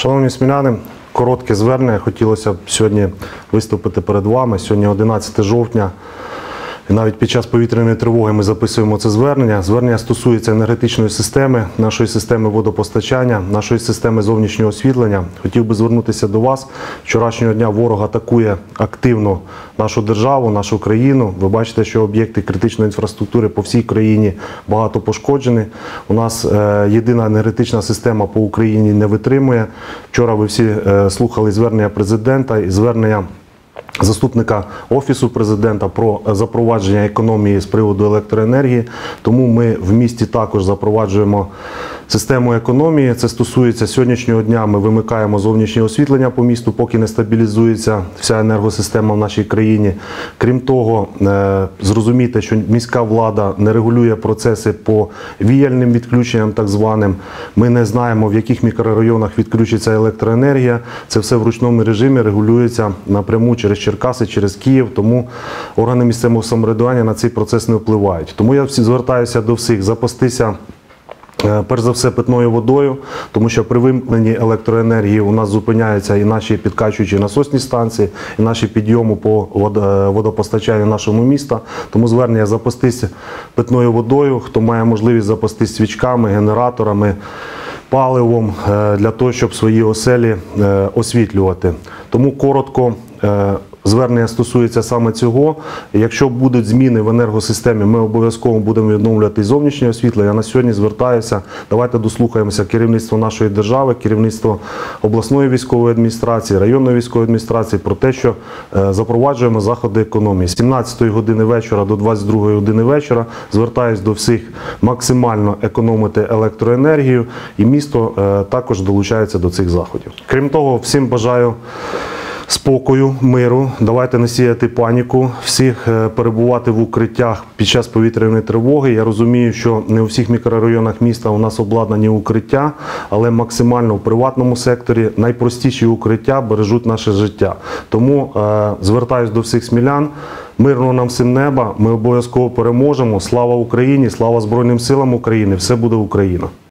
Шановні сміляни, коротке звернення. Хотілося б сьогодні виступити перед вами. Сьогодні 11 жовтня. І навіть під час повітряної тривоги ми записуємо це звернення. Звернення стосується енергетичної системи, нашої системи водопостачання, нашої системи зовнішнього освітлення. Хотів би звернутися до вас. Вчорашнього дня ворог атакує активно нашу державу, нашу країну. Ви бачите, що об'єкти критичної інфраструктури по всій країні багато пошкоджені. У нас єдина енергетична система по Україні не витримує. Вчора ви всі слухали звернення президента і звернення заступника Офісу президента про запровадження економії з приводу електроенергії. Тому ми в місті також запроваджуємо систему економії. Це стосується сьогоднішнього дня. Ми вимикаємо зовнішнє освітлення по місту, поки не стабілізується вся енергосистема в нашій країні. Крім того, зрозумійте, що міська влада не регулює процеси по віяльним відключенням так званим. Ми не знаємо, в яких мікрорайонах відключиться електроенергія. Це все в ручному режимі регулюється напряму через Черкаси, через Київ. Тому органи місцевого самоврядування на цей процес не впливають. Тому я звертаюся до всіх запастися перш за все питною водою, тому що при вимкненні електроенергії у нас зупиняються і наші підкачуючі насосні станції, і наші підйоми по водопостачанню нашому міста. Тому звернення запастися питною водою, хто має можливість запастись свічками, генераторами, паливом для того, щоб свої оселі освітлювати. Тому коротко, звернення стосується саме цього. Якщо будуть зміни в енергосистемі, ми обов'язково будемо відновлювати зовнішнє освітлення. Я на сьогодні звертаюся, давайте дослухаємося керівництво нашої держави, керівництво обласної військової адміністрації, районної військової адміністрації про те, що запроваджуємо заходи економії. З 17 години вечора до 22 години вечора звертаюсь до всіх максимально економити електроенергію, і місто також долучається до цих заходів. Крім того, всім бажаю спокою, миру, давайте не сіяти паніку, всіх перебувати в укриттях під час повітряної тривоги. Я розумію, що не у всіх мікрорайонах міста у нас обладнані укриття, але максимально в приватному секторі найпростіші укриття бережуть наше життя. Тому звертаюсь до всіх смілян, мирного нам всім неба, ми обов'язково переможемо. Слава Україні, слава Збройним силам України, все буде Україна!